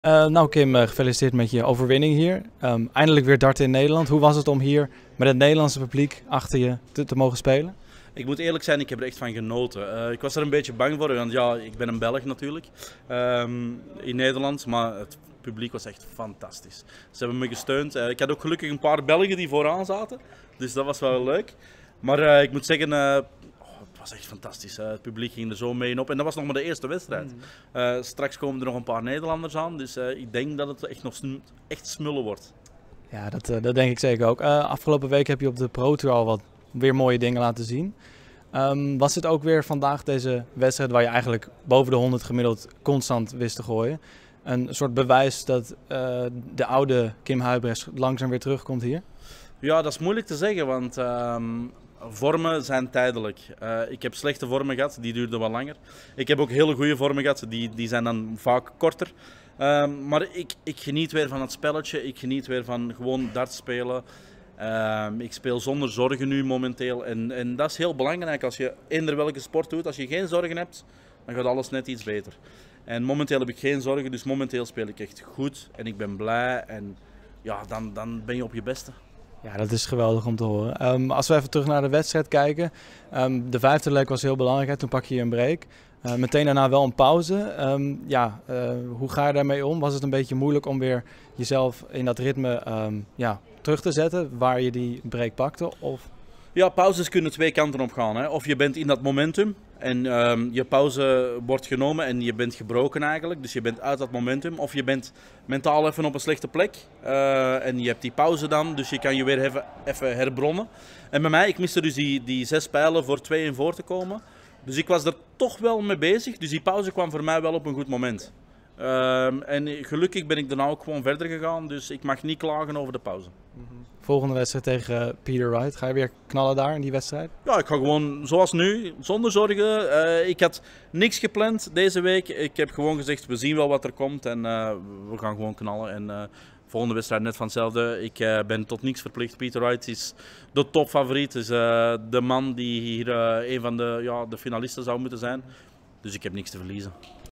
Nou Kim, gefeliciteerd met je overwinning hier. Eindelijk weer darten in Nederland. Hoe was het om hier met het Nederlandse publiek achter je te mogen spelen? Ik moet eerlijk zijn, ik heb er echt van genoten. Ik was er een beetje bang voor, want ja, ik ben een Belg natuurlijk in Nederland, maar het publiek was echt fantastisch. Ze hebben me gesteund. Ik had ook gelukkig een paar Belgen die vooraan zaten, dus dat was wel leuk. Maar ik moet zeggen, het was echt fantastisch. Het publiek ging er zo mee in op en dat was nog maar de eerste wedstrijd. Straks komen er nog een paar Nederlanders aan, dus ik denk dat het echt nog echt smullen wordt. Ja, dat denk ik zeker ook. Afgelopen week heb je op de Pro Tour al wat weer mooie dingen laten zien. Was het ook weer vandaag deze wedstrijd waar je eigenlijk boven de 100 gemiddeld constant wist te gooien? Een soort bewijs dat de oude Kim Huybrechts langzaam weer terugkomt hier? Ja, dat is moeilijk te zeggen, want vormen zijn tijdelijk. Ik heb slechte vormen gehad, die duurden wat langer. Ik heb ook hele goede vormen gehad, die zijn dan vaak korter. Maar ik geniet weer van het spelletje, ik geniet weer van gewoon darts spelen. Ik speel zonder zorgen nu momenteel en dat is heel belangrijk als je eender welke sport doet. Als je geen zorgen hebt, dan gaat alles net iets beter. En momenteel heb ik geen zorgen, dus momenteel speel ik echt goed en ik ben blij en ja, dan ben je op je beste. Ja, dat is geweldig om te horen. Als we even terug naar de wedstrijd kijken. De vijfde leg was heel belangrijk, hè? Toen pak je een break. Meteen daarna wel een pauze. Hoe ga je daarmee om? Was het een beetje moeilijk om weer jezelf in dat ritme terug te zetten waar je die break pakte? Of... Ja, pauzes kunnen twee kanten op gaan. Hè. Of je bent in dat momentum en je pauze wordt genomen en je bent gebroken eigenlijk. Dus je bent uit dat momentum. Of je bent mentaal even op een slechte plek en je hebt die pauze dan. Dus je kan je weer even herbronnen. En bij mij, ik miste dus die 6 pijlen voor 2 en voor te komen. Dus ik was er toch wel mee bezig. Dus die pauze kwam voor mij wel op een goed moment. En gelukkig ben ik daarna ook gewoon verder gegaan. Dus ik mag niet klagen over de pauze. Volgende wedstrijd tegen Peter Wright. Ga je weer knallen daar in die wedstrijd? Ja, ik ga gewoon zoals nu, zonder zorgen. Ik had niks gepland deze week. Ik heb gewoon gezegd, we zien wel wat er komt en we gaan gewoon knallen. En volgende wedstrijd net van hetzelfde. Ik ben tot niks verplicht. Peter Wright is de topfavoriet. Is de man die hier een van de finalisten zou moeten zijn. Dus ik heb niks te verliezen.